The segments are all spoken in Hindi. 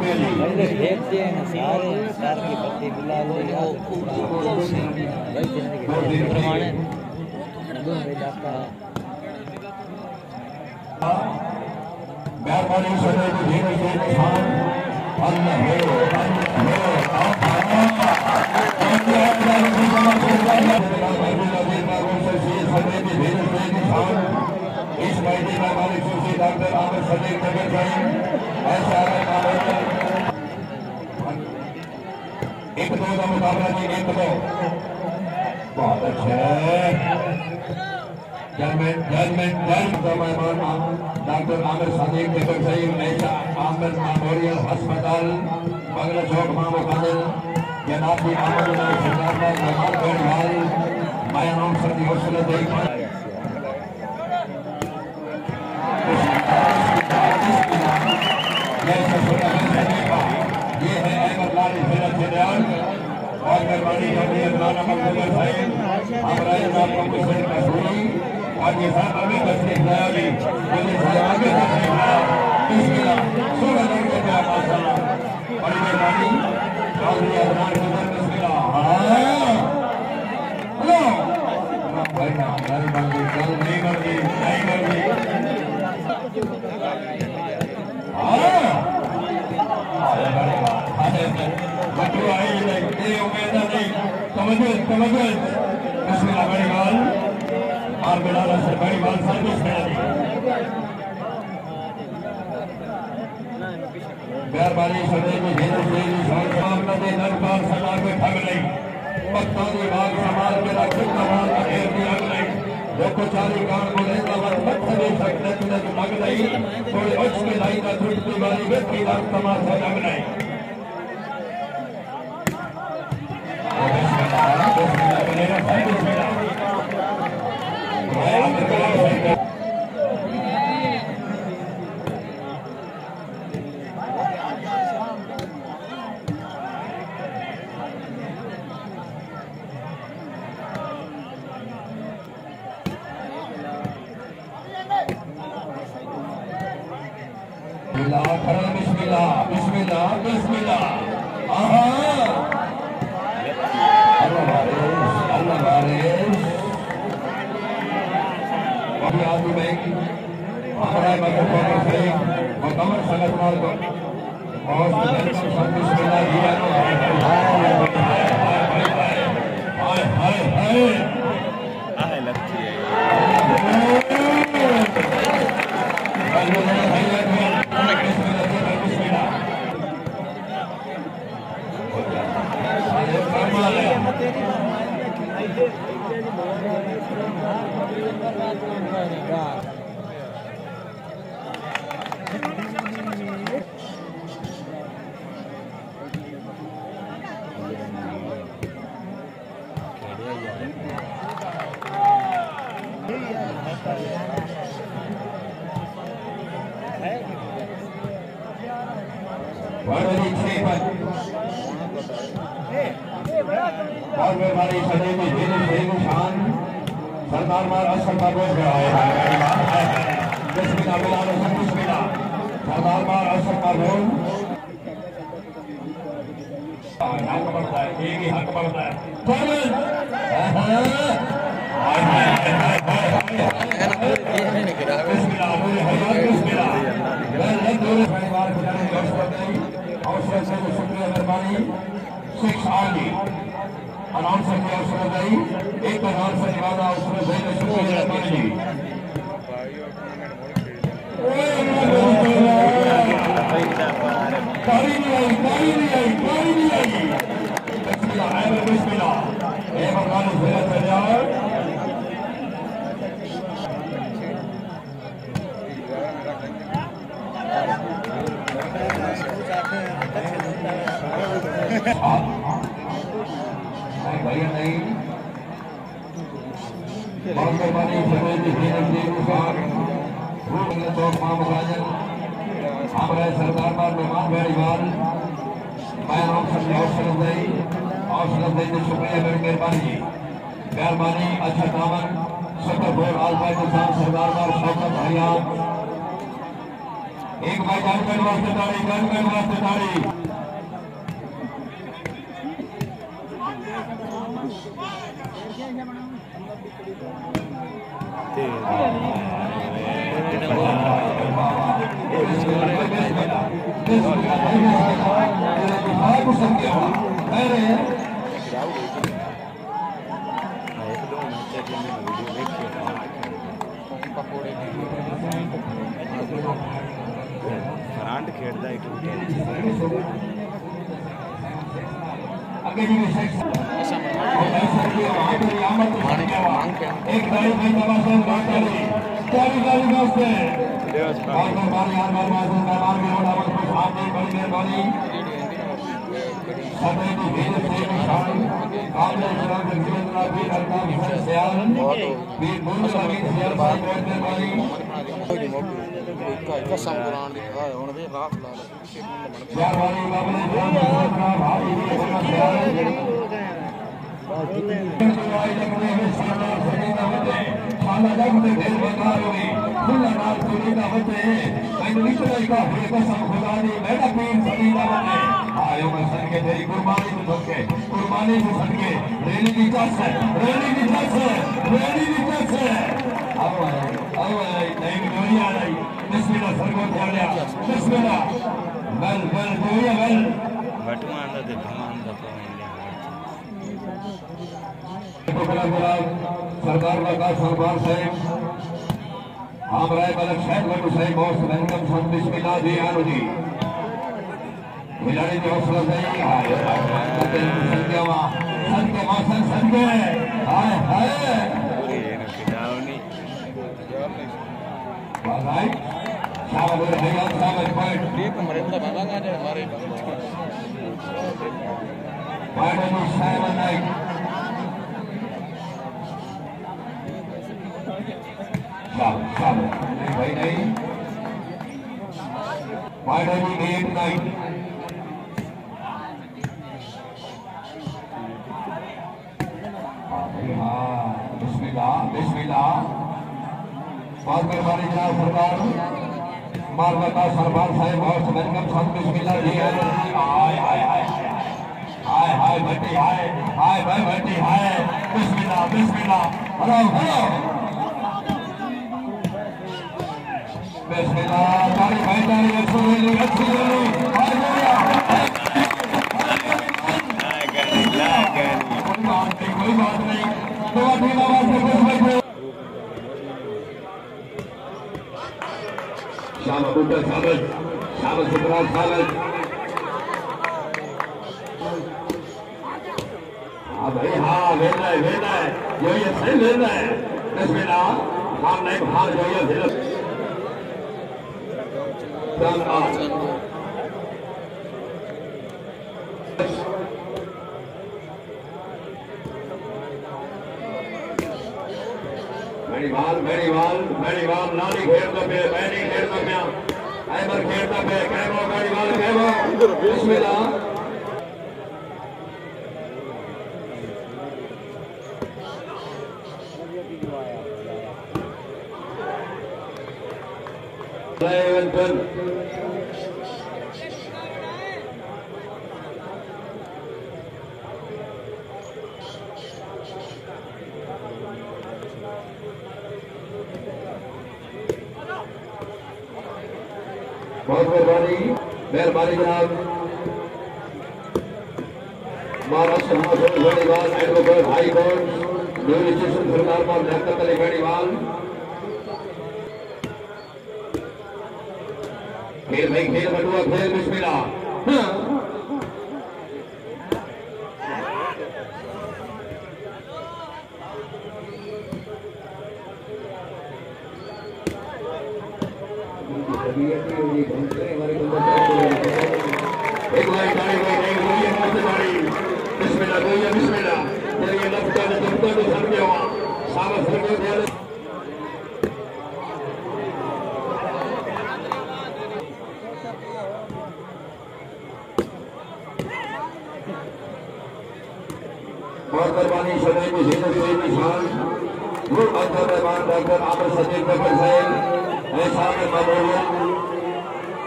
देखते हैं ना सारे स्टार की पत्ती बिलाल प्रमाण मेहरबानी सदे को धीरे से निशान अल्लाह हो इस महीने में हमारे सुशी डॉक्टर आमिर सदीक नगर साहिब ऐसा एक दो का मुकाबला जी एक दो बहुत अच्छे मेहमान डॉक्टर आमिर सदीक नगर साहिब ऐसा आमिर मेमोरियल अस्पताल बगला चौक मामो कादिल जनाब जी आमिर सरदार मेहमान गढ़वाल मैं नाम सर्दी हौसला देख ये है अहमद लाल फिलहाल और मेहरबानी करनी अल्लाह मकबूल साहिब हमारा जनाब कबूल कसूरी और ये साहब अभी बचने खिलाड़ी मुझे आगे बिस्मिल्लाह सोलह लड़के का माशाल्लाह बड़ी मेहरबानी चौधरी अदनान नजर बिस्मिल्लाह हेलो भाई ना गल बंदी गल नहीं करती बच्चों आई नहीं उम्मीद नहीं समझो बिस्मिल्लाह बड़ी बाल और बिलाल से बड़ी बाल सर्विस करा मेहरबानी सदे में धीरे धीरे सामने दे दरबार सरदार को ठग नहीं पत्ता दी बाग समाज के रक्षक समाज का घेर दिया नहीं देखो चारी कान को लेता वक्त मत दे सकते तुझे तो लग नहीं थोड़ी उच्च की लाई का छुटती वाली व्यक्ति का समाज से लग नहीं बिस्मिल्लाह बिस्मिल्लाह बिस्मिल्लाह अल्लाह बारिश अभी आदमी बैंक हमारा मतलब से मुकम्मल संगत माल को और बिस्मिल्लाह दिया हाय हाय हाय हाय लगती है और मेहरबानी सदी में धीरे धीरे निशान सरदार मार असर का बोझ गया है बिस्मिल्लाह बिलाल हसन बिस्मिल्लाह सरदार मार असर का बोझ हक बढ़ता है एक ही हक बढ़ता है बिस्मिल्लाह बिस्मिल्लाह अवसर से शुक्रिया मेहरबानी शेख आली अनाउंसर की अवसर गई एक अनाउंसर के बाद अवसर गई शुक्रिया मेहरबानी तारी नहीं आई बिस्मिल्लाह एक बार फिर चले जाओ भैया नहीं बहुत मेहरबानी चौक माम राजन हमारे सरदार बार मेहमान बेड़ीवाल मैं नाम हौसला शुक्रिया मेरी मेहरबानी मेहरबानी अच्छा दामन सफर बोर्ड आलफा सरदार बार शौकत हरियाण एक बार गनमैन वास्ते ताड़ी, गनमैन वास्ते ताड़ी। फ्रंट खेलता है एक गाड़ी भाई तमाशा गाड़ी वास्ते बड़ी मेहरबानी कसम कुरान दी हुण वे राख ला कुर्बानी को सदके रेली की टच है, रेली की टच है, रेली की टच है। अब नहीं दुनिया नहीं बिस्मिल्लाह सरगो ध्यान बिस्मिल्लाह वेल वेल दुनिया वेल बटमान दा ते भमान दा सरदार लगा सरदार साहब हम राय बलक शायद वटू साहब बहुत वेलकम सब बिस्मिल्लाह जी आनो जी खिलाड़ी जो हौसला सही संख्या संख्या हाय हाय पूरी एनो खिलावनी राइट शाबाश भैया शाबाश पॉइंट लीप मरेंदा बाबा का जे हमारे पॉइंट में शाबाश नाइट शाबाश नहीं भाई नहीं पॉइंट में 8-9 बिस्मिल्लाह बिस्मिल्लाह बहुत मेहरबानी जनाब सरकार मारवाता सरदार साहब बहुत वेलकम सब बिस्मिल्लाह जी हाय हाय हाय हाय हाय भट्टी हाय हाय भाई भट्टी हाय बिस्मिल्लाह बिस्मिल्लाह हेलो हेलो बिस्मिल्लाह ताली भाई ताली अच्छी हाय बोलिया कोई बात नहीं तो शाबाश बूटा शाबाश शाबाश शुक्रा शाबाश हाँ भाई हाँ वेला है जो ये सही वेला है बिस्मिल्लाह हम नहीं भाग जो ये वेला मेरीवाल नाली खेलता पे मैं नहीं खेलता पे ऐमर खेलता पे कहबो मेरीवाल कहबो बिस्मिल्लाह बहुत मेहरबानी जनाब Maharashtra Bediwal advocate high court new station सरकार पर लियाकत अली बेड़ीवाल खेल भाई खेल बटुआ खेल बिस्मिल्लाह एक लाइन बिस्मिल्लाह तेरे लफ्ता ने तुमको तो समझे हुआ साबस समझे थे बहुत मेहरबानी शनाई में जीनत से निशान वो अध्यक्ष मेहमान डॉक्टर आमिर सदीक जफर साहब ऐसा में ममूलियत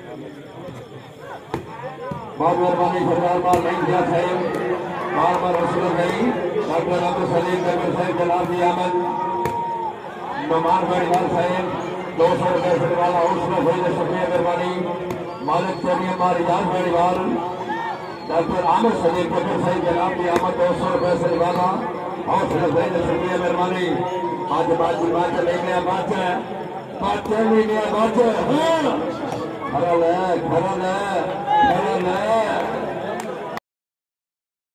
बहुत मेहरबानी सरदार माल नहीं दिया साहब बार बार रसूल नहीं डॉक्टर अब्दुल सलीम डॉक्टर साहब जनाब जी अहमद मेहमान बड़ीवाल साहब 200 रुपये से वाला हौसला भाई शुक्रिया मेहरबानी मालिक चौधरी मार इजाज बड़ीवाल डॉक्टर आमिर सलीम डॉक्टर साहब जनाब जी अहमद 200 रुपये से वाला हौसला भाई शुक्रिया मेहरबानी आज बात नहीं गया बात नहीं गया बात खरल है